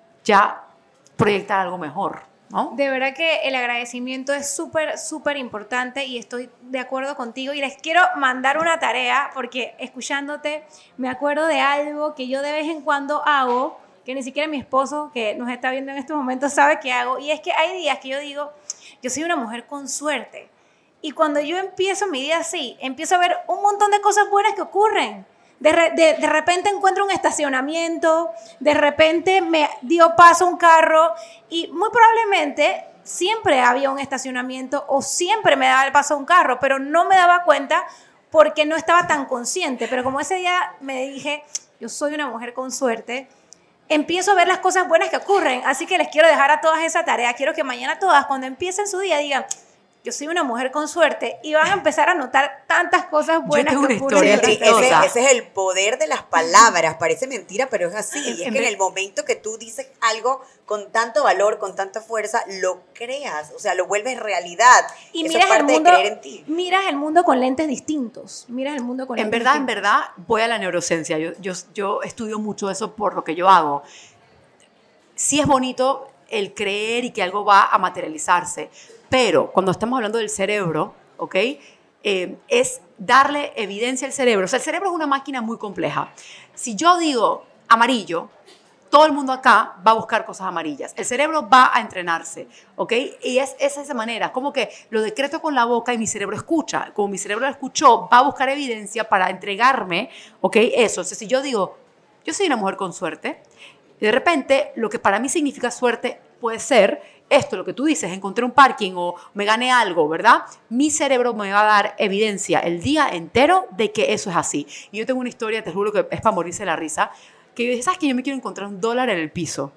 B: ya proyectar algo mejor, ¿no?
C: De verdad que el agradecimiento es súper, súper importante y estoy de acuerdo contigo. Y les quiero mandar una tarea porque escuchándote me acuerdo de algo que yo de vez en cuando hago, que ni siquiera mi esposo, que nos está viendo en estos momentos, sabe que hago. Y es que hay días que yo digo, yo soy una mujer con suerte. Y cuando yo empiezo mi día así, empiezo a ver un montón de cosas buenas que ocurren. De, re, de, de repente encuentro un estacionamiento, de repente me dio paso un carro y muy probablemente siempre había un estacionamiento o siempre me daba el paso a un carro, pero no me daba cuenta porque no estaba tan consciente. Pero como ese día me dije, yo soy una mujer con suerte, empiezo a ver las cosas buenas que ocurren. Así que les quiero dejar a todas esa tarea. Quiero que mañana todas, cuando empiecen su día, digan, yo soy una mujer con suerte, y van a empezar a notar tantas cosas buenas que ocurren.
A: Ese, ese es el poder de las palabras. Parece mentira, pero es así. Y es que en el momento que tú dices algo con tanto valor, con tanta fuerza, lo creas, o sea, lo vuelves realidad.
C: Y
A: Eso
C: miras
A: es parte
C: el mundo,
A: de creer en ti.
C: Miras el mundo con lentes distintos. Miras el mundo con
B: En
C: lentes
B: verdad, en
C: distintos.
B: verdad, voy a la neurociencia. Yo, yo, yo estudio mucho eso por lo que yo hago. Sí es bonito el creer y que algo va a materializarse, pero cuando estamos hablando del cerebro, ¿ok? Eh, es darle evidencia al cerebro. O sea, el cerebro es una máquina muy compleja. Si yo digo amarillo, todo el mundo acá va a buscar cosas amarillas. El cerebro va a entrenarse, ¿ok? Y es, es esa manera, como que lo decreto con la boca y mi cerebro escucha. Como mi cerebro lo escuchó, va a buscar evidencia para entregarme, ¿ok? Eso. O sea, si yo digo, yo soy una mujer con suerte, y de repente, lo que para mí significa suerte puede ser esto, lo que tú dices, encontré un parking o me gané algo, ¿verdad? Mi cerebro me va a dar evidencia el día entero de que eso es así. Y yo tengo una historia, te juro que es para morirse la risa, que yo dije, ¿sabes qué? Yo me quiero encontrar un dólar en el piso.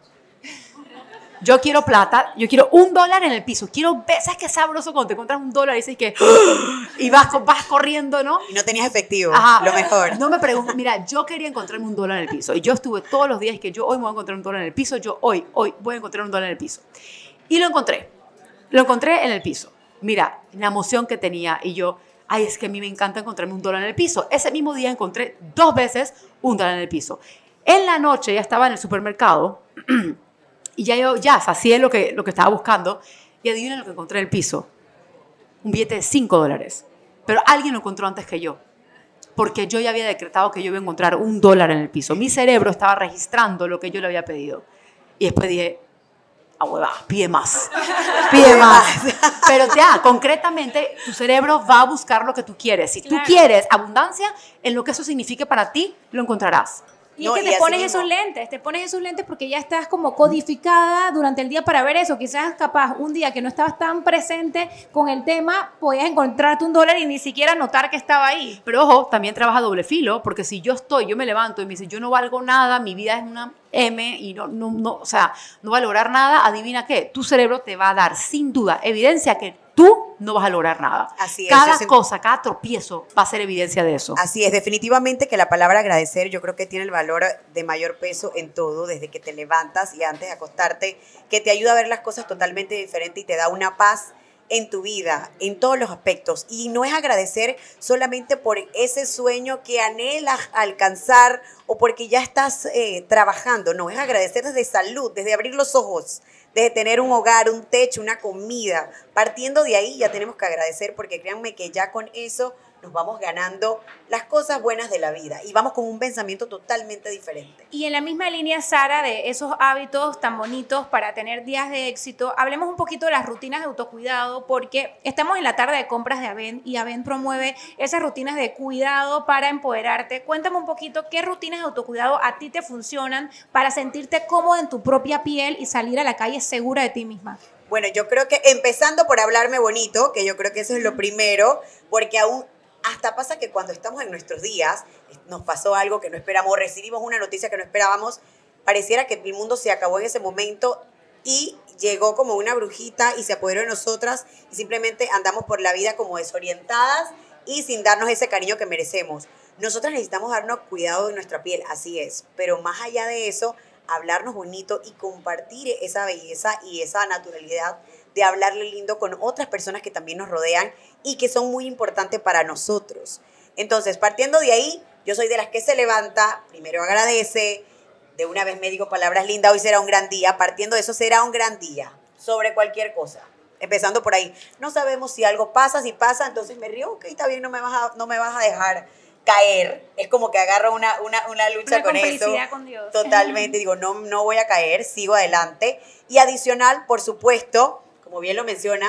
B: Yo quiero plata, yo quiero un dólar en el piso. Quiero ver, ¿sabes qué sabroso cuando te encuentras un dólar y dices que... y vas, vas corriendo, ¿no?
A: Y no tenías efectivo,
B: Ajá.
A: lo mejor.
B: No me pregunto, mira, yo quería encontrarme un dólar en el piso. Y yo estuve todos los días que yo hoy me voy a encontrar un dólar en el piso. Yo hoy, hoy voy a encontrar un dólar en el piso. Y lo encontré. Lo encontré en el piso. Mira, la emoción que tenía. Y yo, ay, es que a mí me encanta encontrarme un dólar en el piso. Ese mismo día encontré dos veces un dólar en el piso. En la noche ya estaba en el supermercado y ya yo ya sacié lo que, lo que estaba buscando y adivinen lo que encontré en el piso. Un billete de cinco dólares. Pero alguien lo encontró antes que yo. Porque yo ya había decretado que yo iba a encontrar un dólar en el piso. Mi cerebro estaba registrando lo que yo le había pedido. Y después dije, ah, hueva, pide más. Pide más. Pero ya, concretamente, tu cerebro va a buscar lo que tú quieres. Si
C: Claro.
B: tú quieres abundancia, en lo que eso signifique para ti, lo encontrarás.
C: Y
A: No,
C: es que
A: y
C: te
A: así
C: pones
A: mismo.
C: esos lentes, te pones esos lentes porque ya estás como codificada durante el día para ver eso. Quizás capaz un día que no estabas tan presente con el tema, podías encontrarte un dólar y ni siquiera notar que estaba ahí.
B: Pero ojo, también trabaja doble filo, porque si yo estoy, yo me levanto y me dice, yo no valgo nada, mi vida es una M y no, no, no, o sea, no va a lograr nada, adivina qué, tu cerebro te va a dar sin duda evidencia que tú no vas a lograr nada.
A: Así es,
B: Cada
A: yo siempre-
B: cosa, cada tropiezo va a ser evidencia de eso.
A: Así es, definitivamente que la palabra agradecer yo creo que tiene el valor de mayor peso en todo, desde que te levantas y antes de acostarte, que te ayuda a ver las cosas totalmente diferentes y te da una paz en tu vida, en todos los aspectos. Y no es agradecer solamente por ese sueño que anhelas alcanzar o porque ya estás eh, trabajando, no, es agradecer desde salud, desde abrir los ojos, desde tener un hogar, un techo, una comida. Partiendo de ahí ya tenemos que agradecer porque créanme que ya con eso nos vamos ganando las cosas buenas de la vida y vamos con un pensamiento totalmente diferente.
C: Y en la misma línea, Sara, de esos hábitos tan bonitos para tener días de éxito, hablemos un poquito de las rutinas de autocuidado, porque estamos en la tarde de compras de Avent y Avent promueve esas rutinas de cuidado para empoderarte. Cuéntame un poquito qué rutinas de autocuidado a ti te funcionan para sentirte cómoda en tu propia piel y salir a la calle segura de ti misma.
A: Bueno, yo creo que empezando por hablarme bonito, que yo creo que eso es lo primero, porque aún hasta pasa que cuando estamos en nuestros días, nos pasó algo que no esperamos, recibimos una noticia que no esperábamos, pareciera que el mundo se acabó en ese momento y llegó como una brujita y se apoderó de nosotras y simplemente andamos por la vida como desorientadas y sin darnos ese cariño que merecemos. Nosotras necesitamos darnos cuidado de nuestra piel, así es, pero más allá de eso, hablarnos bonito y compartir esa belleza y esa naturalidad de hablarle lindo con otras personas que también nos rodean y que son muy importantes para nosotros. Entonces, partiendo de ahí, yo soy de las que se levanta, primero agradece, de una vez me digo palabras lindas, hoy será un gran día, partiendo de eso será un gran día, sobre cualquier cosa. Empezando por ahí, no sabemos si algo pasa, si pasa, entonces me río, ok, está bien, no me vas a, no me vas a dejar caer. Es como que agarro una, una, una lucha
C: Una
A: con eso.
C: complicidad con Dios.
A: Totalmente, digo, no, no voy a caer, sigo adelante. Y adicional, por supuesto, como bien lo mencionas,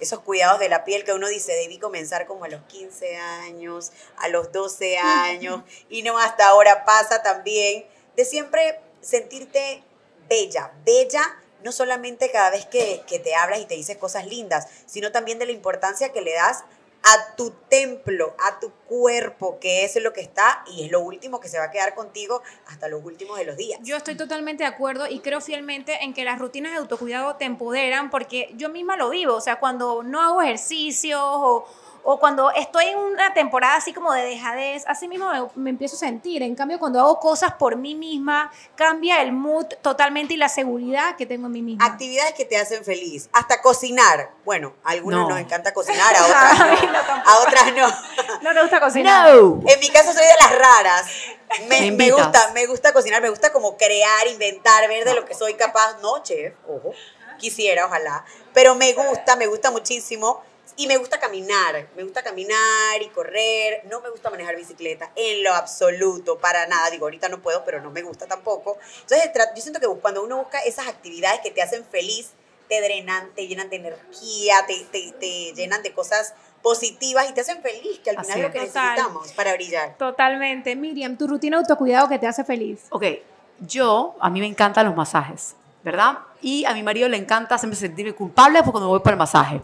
A: esos cuidados de la piel que uno dice, debí comenzar como a los quince años, a los doce años, y no hasta ahora pasa también, de siempre sentirte bella, bella, no solamente cada vez que, que te hablas y te dices cosas lindas, sino también de la importancia que le das a tu templo, a tu cuerpo, que es lo que está y es lo último que se va a quedar contigo hasta los últimos de los días.
C: Yo estoy totalmente de acuerdo y creo fielmente en que las rutinas de autocuidado te empoderan porque yo misma lo vivo, o sea, cuando no hago ejercicios o, o cuando estoy en una temporada así como de dejadez, así mismo me, me empiezo a sentir. En cambio, cuando hago cosas por mí misma, cambia el mood totalmente y la seguridad que tengo en mí misma.
A: Actividades que te hacen feliz, hasta cocinar. Bueno, a algunos
B: No.
A: nos encanta cocinar, a otras no. A otras no.
C: ¿No te gusta cocinar?
B: No.
A: En mi caso soy de las raras. Me,
B: Me
A: me
B: invitas.
A: gusta, me gusta cocinar, me gusta como crear, inventar, ver de lo que soy capaz. No, chef, ojo, quisiera, ojalá. Pero me gusta, me gusta muchísimo. Y me gusta caminar, me gusta caminar y correr. No me gusta manejar bicicleta en lo absoluto, para nada. Digo, ahorita no puedo, pero no me gusta tampoco. Entonces, yo siento que cuando uno busca esas actividades que te hacen feliz, te drenan, te llenan de energía, te, te, te llenan de cosas positivas y te hacen feliz, que al
B: Así
A: final es lo que
C: es. Total.
A: necesitamos para brillar.
C: Totalmente. Miriam, tu rutina de autocuidado que te hace feliz.
B: Ok, yo, a mí me encantan los masajes, ¿verdad? Y a mi marido le encanta siempre sentirme culpable porque cuando voy por el masaje.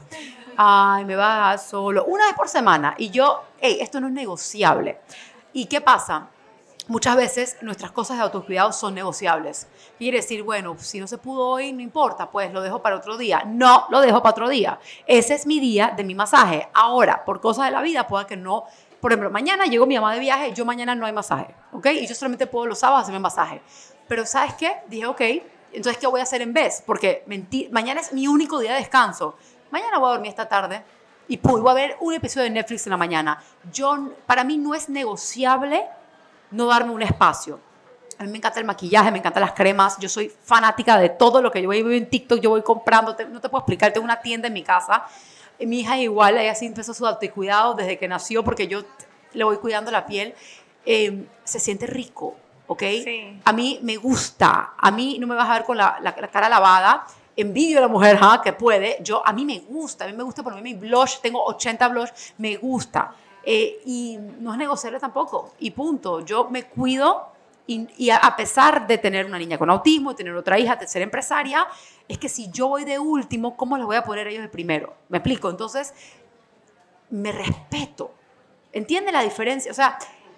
B: Ay, me va solo, una vez por semana. Y yo, hey, esto no es negociable. ¿Y qué pasa? Muchas veces nuestras cosas de autocuidado son negociables. Quiere decir, bueno, si no se pudo hoy, no importa, pues lo dejo para otro día. No, lo dejo para otro día. Ese es mi día de mi masaje. Ahora, por cosas de la vida, pueda que no. Por ejemplo, mañana llegó mi mamá de viaje, yo mañana no hay masaje, ¿ok? Y yo solamente puedo los sábados hacerme masaje. Pero ¿sabes qué? Dije, ok, entonces, ¿qué voy a hacer en vez? Porque menti- mañana es mi único día de descanso. Mañana voy a dormir esta tarde y pues, voy a ver un episodio de Netflix en la mañana. Yo, para mí no es negociable no darme un espacio. A mí me encanta el maquillaje, me encantan las cremas. Yo soy fanática de todo lo que yo voy en TikTok, yo voy comprando. Te, no te puedo explicar, tengo una tienda en mi casa. Y mi hija igual, ella sí empezó su autocuidado desde que nació porque yo le voy cuidando la piel. Eh, se siente rico, ¿ok?
C: Sí.
B: A mí me gusta. A mí no me vas a ver con la, la, la cara lavada. Envidio a la mujer ¿ja? que puede. Yo, a mí me gusta. A mí me gusta ponerme mi blush. Tengo ochenta blush. Me gusta. Eh, y no es negociable tampoco. Y punto. Yo me cuido y, y a, a pesar de tener una niña con autismo, de tener otra hija, de ser empresaria, es que si yo voy de último, ¿cómo les voy a poner a ellos de primero? ¿Me explico? Entonces, me respeto. ¿Entienden la diferencia? O sea,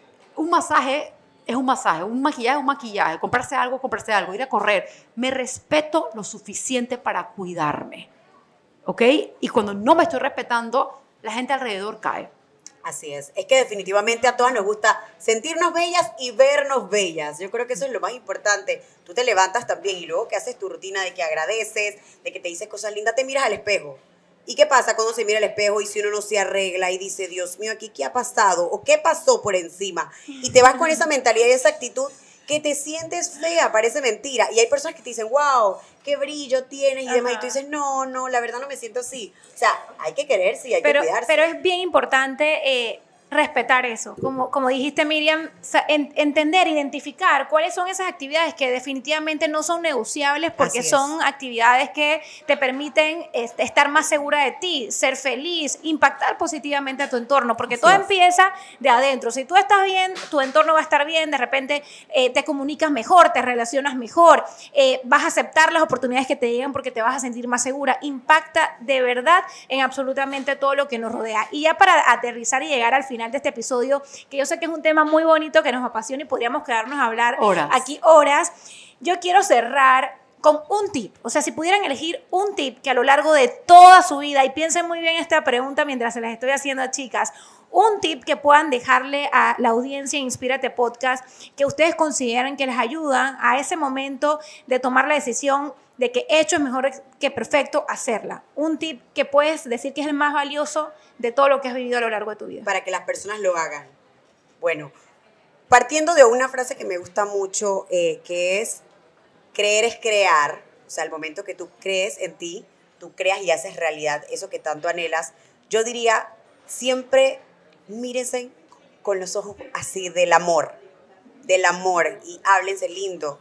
B: un masaje es un masaje, un maquillaje es un maquillaje, comprarse algo, comprarse algo, ir a correr. Me respeto lo suficiente para cuidarme, ¿ok? Y cuando no me estoy respetando, la gente alrededor cae.
A: Así es. Es que definitivamente a todas nos gusta sentirnos bellas y vernos bellas. Yo creo que eso es lo más importante. Tú te levantas también y luego que haces tu rutina de que agradeces, de que te dices cosas lindas, te miras al espejo. ¿Y qué pasa cuando se mira al espejo y si uno no se arregla y dice, Dios mío, aquí qué ha pasado o qué pasó por encima? Y te vas con esa mentalidad y esa actitud que te sientes fea, parece mentira. Y hay personas que te dicen, wow, qué brillo tienes y
C: Ajá.
A: demás. Y tú dices, no, no, la verdad no me siento así. O sea, hay que quererse y hay
C: Pero,
A: que cuidarse.
C: pero es bien importante eh, respetar eso. Como, como dijiste, Miriam, sa- en- entender, identificar cuáles son esas actividades que definitivamente no son negociables porque
A: Así es.
C: son actividades que te permiten este, estar más segura de ti, ser feliz, impactar positivamente a tu entorno, porque
B: Así
C: todo
B: es.
C: empieza de adentro. Si tú estás bien, tu entorno va a estar bien, de repente eh, te comunicas mejor, te relacionas mejor, eh, vas a aceptar las oportunidades que te llegan porque te vas a sentir más segura. Impacta de verdad en absolutamente todo lo que nos rodea. Y ya para aterrizar y llegar al final de este episodio, que yo sé que es un tema muy bonito, que nos apasiona y podríamos quedarnos a hablar
B: Horas.
C: aquí horas, yo quiero cerrar con un tip. O sea, si pudieran elegir un tip que a lo largo de toda su vida, y piensen muy bien esta pregunta mientras se las estoy haciendo a chicas, un tip que puedan dejarle a la audiencia de Inspírate Podcast, que ustedes consideren que les ayudan a ese momento de tomar la decisión de que hecho es mejor que perfecto, hacerla. Un tip que puedes decir que es el más valioso de todo lo que has vivido a lo largo de tu vida.
A: Para que las personas lo hagan. Bueno, partiendo de una frase que me gusta mucho, eh, que es, creer es crear. O sea, el momento que tú crees en ti, tú creas y haces realidad eso que tanto anhelas. Yo diría, siempre mírense con los ojos así del amor, del amor, y háblense lindo.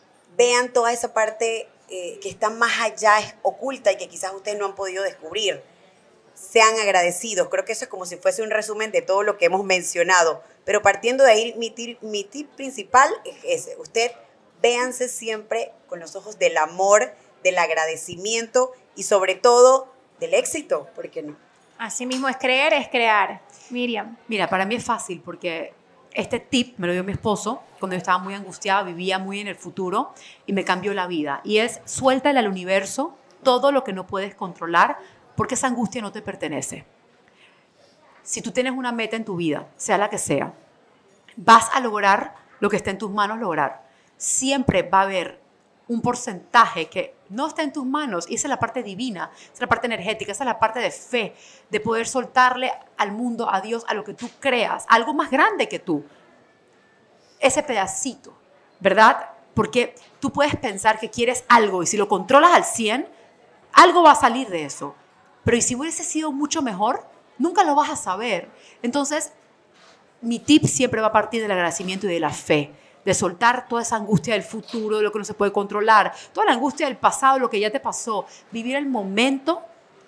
A: Vean toda esa parte eh, que está más allá, es oculta y que quizás ustedes no han podido descubrir. sean agradecidos. Creo que eso es como si fuese un resumen de todo lo que hemos mencionado. Pero partiendo de ahí, mi tip, mi tip principal es ese. Usted véanse siempre con los ojos del amor, del agradecimiento y sobre todo del éxito. ¿Por qué no?
C: Así mismo es creer, es crear. Miriam.
B: Mira, para mí es fácil porque este tip me lo dio mi esposo cuando yo estaba muy angustiada, vivía muy en el futuro y me cambió la vida. Y es, suéltale al universo todo lo que no puedes controlar porque esa angustia no te pertenece. Si tú tienes una meta en tu vida, sea la que sea, vas a lograr lo que está en tus manos lograr. Siempre va a haber un porcentaje que no está en tus manos y esa es la parte divina, esa es la parte energética, esa es la parte de fe, de poder soltarle al mundo, a Dios, a lo que tú creas, algo más grande que tú. Ese pedacito, ¿verdad? Porque tú puedes pensar que quieres algo y si lo controlas al cien, algo va a salir de eso. Pero ¿y si hubiese sido mucho mejor? Nunca lo vas a saber. Entonces, mi tip siempre va a partir del agradecimiento y de la fe, de soltar toda esa angustia del futuro, de lo que no se puede controlar, toda la angustia del pasado, lo que ya te pasó. Vivir el momento,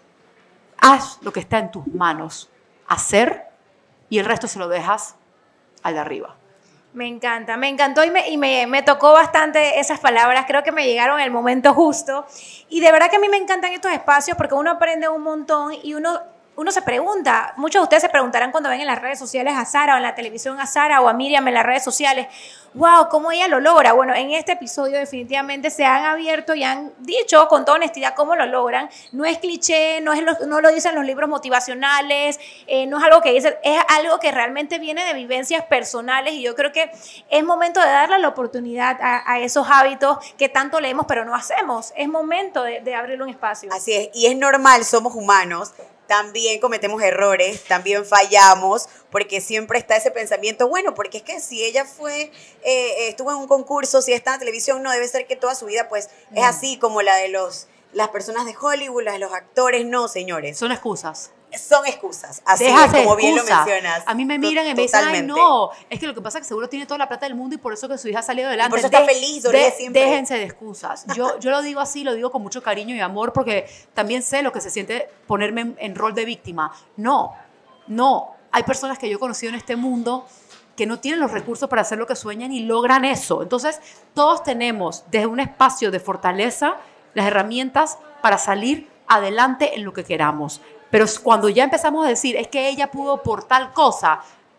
B: haz lo que está en tus manos, hacer y el resto se lo dejas al de arriba.
C: Me encanta, me encantó y, me, y me, me tocó bastante esas palabras, creo que me llegaron en el momento justo y de verdad que a mí me encantan estos espacios porque uno aprende un montón y uno, uno se pregunta, muchos de ustedes se preguntarán cuando ven en las redes sociales a Sara o en la televisión a Sara o a Miriam en las redes sociales, wow, ¿cómo ella lo logra? Bueno, en este episodio definitivamente se han abierto y han dicho con toda honestidad cómo lo logran. No es cliché, no, es lo, no lo dicen los libros motivacionales, eh, no es algo que dicen, es algo que realmente viene de vivencias personales y yo creo que es momento de darle la oportunidad a, a esos hábitos que tanto leemos pero no hacemos. Es momento de, de abrirle un espacio.
A: Así es, y es normal, somos humanos. También cometemos errores, también fallamos, porque siempre está ese pensamiento, bueno, porque es que si ella fue, eh, estuvo en un concurso, si está en televisión, no debe ser que toda su vida pues mm. es así como la de los, las personas de Hollywood, la de los actores, no, señores.
B: Son excusas.
A: Son excusas, así es, como bien lo mencionas.
B: A mí me miran y me dicen, ay, no, es que lo que pasa es que seguro tiene toda la plata del mundo y por eso que su hija ha salido adelante.
A: Y por eso está de, feliz,
B: de,
A: siempre.
B: Déjense de excusas. Yo, yo lo digo así, lo digo con mucho cariño y amor porque también sé lo que se siente ponerme en, en rol de víctima. No, no. Hay personas que yo he conocido en este mundo que no tienen los recursos para hacer lo que sueñan y logran eso. Entonces, todos tenemos desde un espacio de fortaleza las herramientas para salir adelante en lo que queramos. Pero cuando ya empezamos a decir, es que ella pudo por tal cosa,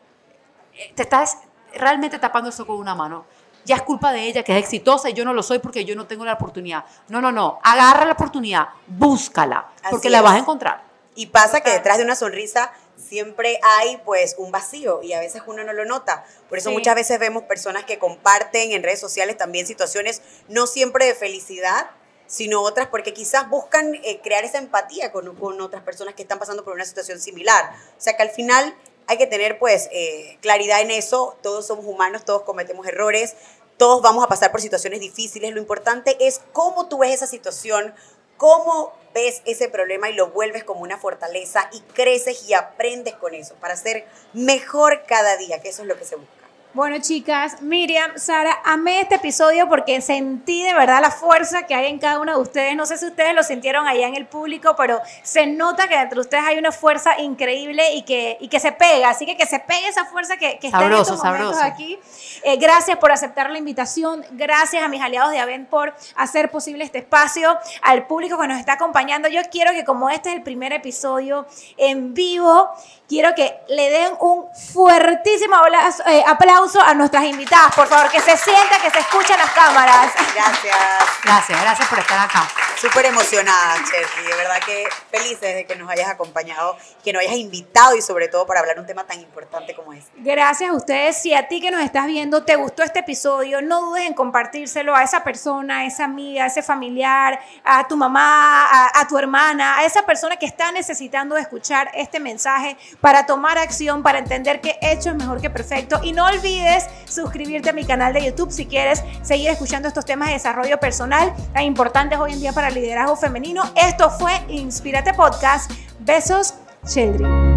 B: te estás realmente tapando eso con una mano. Ya es culpa de ella que es exitosa y yo no lo soy porque yo no tengo la oportunidad. No, no, no. Agarra la oportunidad, búscala, porque la vas a encontrar.
A: Y pasa que detrás de una sonrisa siempre hay pues un vacío y a veces uno no lo nota. Por eso sí. Muchas veces vemos personas que comparten en redes sociales también situaciones no siempre de felicidad, sino otras porque quizás buscan eh, crear esa empatía con, con otras personas que están pasando por una situación similar. O sea que al final hay que tener pues eh, claridad en eso. Todos somos humanos, todos cometemos errores, todos vamos a pasar por situaciones difíciles. Lo importante es cómo tú ves esa situación, cómo ves ese problema y lo vuelves como una fortaleza y creces y aprendes con eso para ser mejor cada día, que eso es lo que se busca.
C: Bueno, chicas, Miriam, Sara, amé este episodio porque sentí de verdad la fuerza que hay en cada uno de ustedes. No sé si ustedes lo sintieron allá en el público, pero se nota que entre ustedes hay una fuerza increíble y que, y que se pega. Así que que se pegue esa fuerza que, que está
B: sabroso,
C: en estos momentos
B: sabroso.
C: aquí. Eh, gracias por aceptar la invitación. Gracias a mis aliados de Avent por hacer posible este espacio. Al público que nos está acompañando. Yo quiero que como este es el primer episodio en vivo, quiero que le den un fuertísimo abrazo, eh, aplauso a nuestras invitadas, por favor, que se sienta, que se escuchen las cámaras.
A: Gracias.
B: Gracias, gracias por estar acá.
A: Súper emocionada, Cherry, de verdad que felices de que nos hayas acompañado, que nos hayas invitado y sobre todo para hablar un tema tan importante como este.
C: Gracias a ustedes. Si a ti que nos estás viendo te gustó este episodio, no dudes en compartírselo a esa persona, a esa amiga, a ese familiar, a tu mamá, a, a tu hermana, a esa persona que está necesitando de escuchar este mensaje para tomar acción, para entender que hecho es mejor que perfecto. Y no olvides suscribirte a mi canal de YouTube si quieres seguir escuchando estos temas de desarrollo personal tan importantes hoy en día para el liderazgo femenino. Esto fue Inspírate Podcast. Besos, Children.